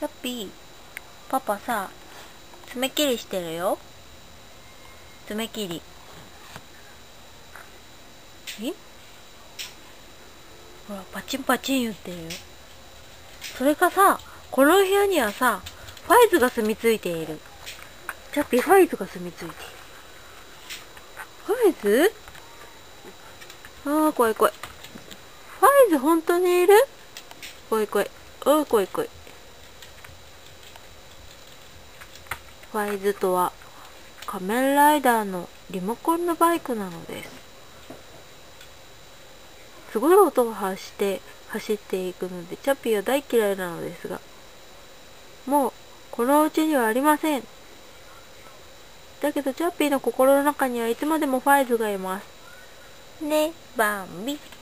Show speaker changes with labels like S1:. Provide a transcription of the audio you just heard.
S1: チャッピー、パパさ、爪切りしてるよ。爪切り。ほら、パチンパチン言ってるよ。それがさ、この部屋にはさ、ファイズが住み着いている。チャッピー、ファイズが住み着いている。ファイズ？怖い怖い。ファイズ本当にいる？怖い怖い。怖い怖い。ファイズとは、仮面ライダーのリモコンのバイクなのです。すごい音が走っていくので、チャッピーは大嫌いなのですが、もう、このお家にはありません。だけど、チャッピーの心の中にはいつまでもファイズがいます。ね、バンビ。